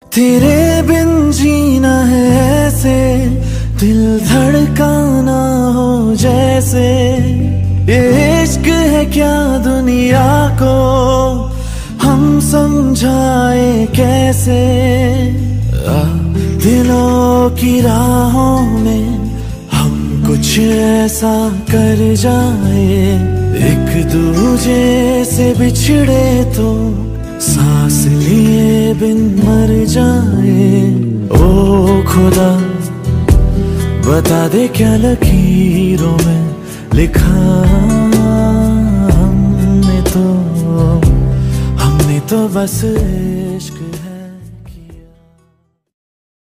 तेरे बिन जीना है ऐसे, दिल धड़काना हो जैसे। ये इश्क है क्या दुनिया को हम समझाए कैसे। दिलों की राहों में हम कुछ ऐसा कर जाए, एक दूजे से बिछड़े तो सांस लिए बिन मर जाए। ओ खुदा बता दे क्या लकीरों में लिखा हमने तो बस